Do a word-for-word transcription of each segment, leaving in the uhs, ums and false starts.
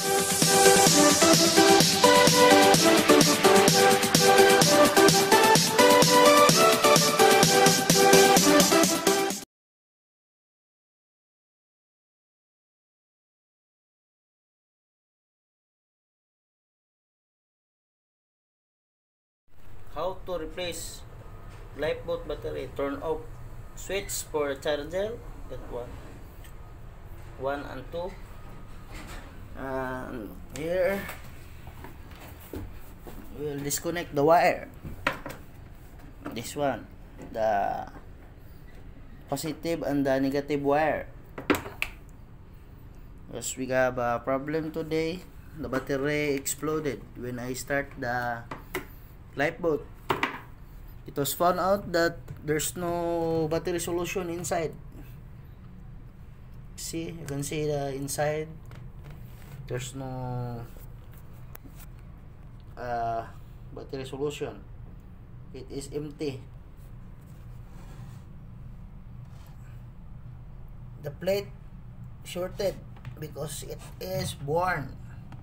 How to replace lifeboat battery? Turn off switch for charger. That one. One and two. And here we'll disconnect the wire. This one, the positive and the negative wire. Because we have a problem today. The battery exploded when I start the lifeboat. It was found out that there's no battery solution inside. See, you can see the inside. There's no uh, battery solution. It is empty. The plate shorted because it is worn.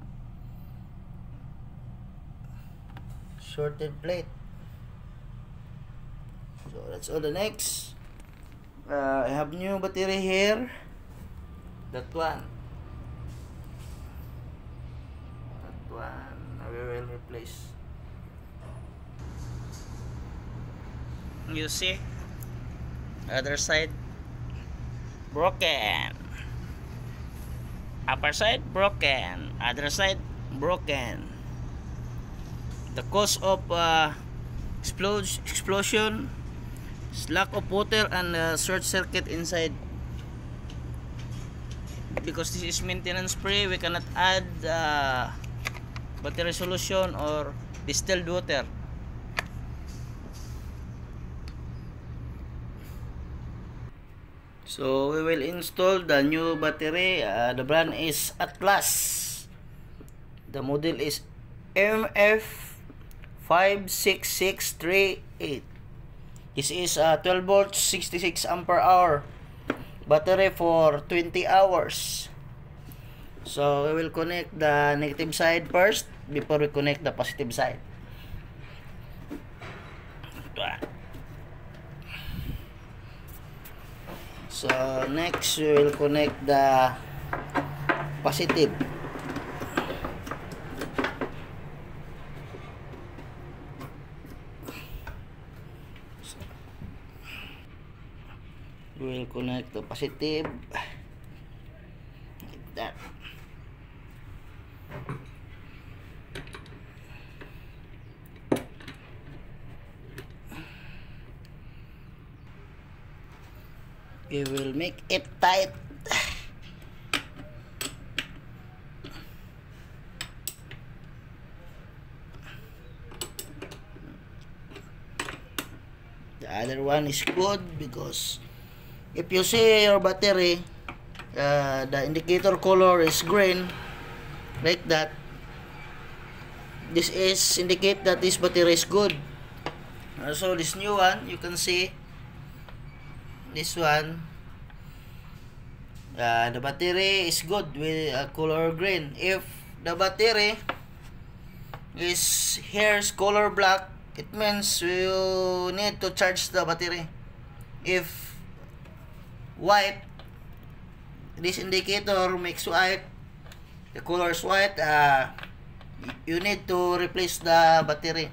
Shorted plate. So that's all. The next, uh, I have new battery here. That one. That one I will replace. You see, other side broken, upper side broken, other side broken. The cause of uh, explosion is lack of water and uh, short circuit inside. Because this is maintenance spray, we cannot add uh, battery solution or distilled water. So we will install the new battery. Uh, the brand is Atlas. The model is M F five six six three eight. This is a twelve volt sixty-six ampere hour battery for twenty hours. So we will connect the negative side first before we connect the positive side. So next we will connect the positive. We will connect the positive like that. We will make it tight. The other one is good because if you see your battery, uh, the indicator color is green, like that. This is indicate that this battery is good. Also, this new one, you can see this one. Uh, the battery is good with a color green. If the battery is here's color black, it means you need to charge the battery. If white, this indicator makes white, the color is white, uh, you need to replace the battery.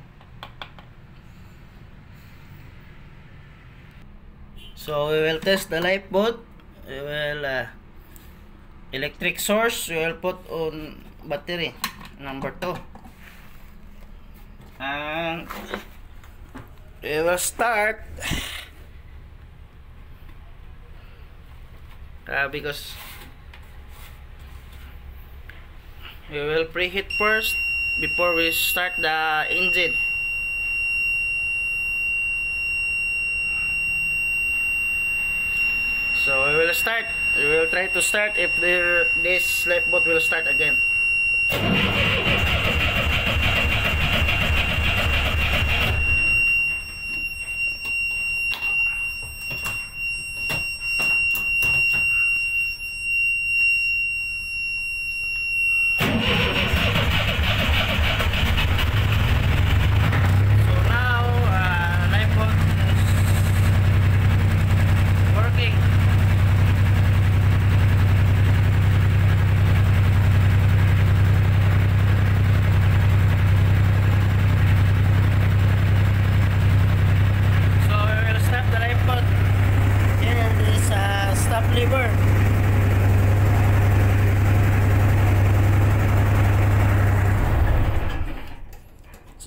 So we will test the lifeboat. We will uh, electric source we will put on battery number two, and we will start. Uh, because we will preheat first before we start the engine. So we will start. We will try to start if there, this lifeboat will start again.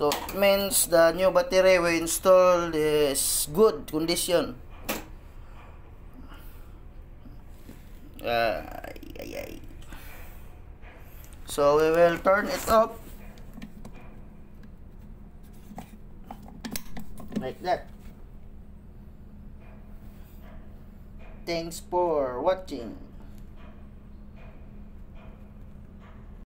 So it means the new battery we installed is good condition. Uh, ay, ay, ay. So we will turn it off like that. Thanks for watching.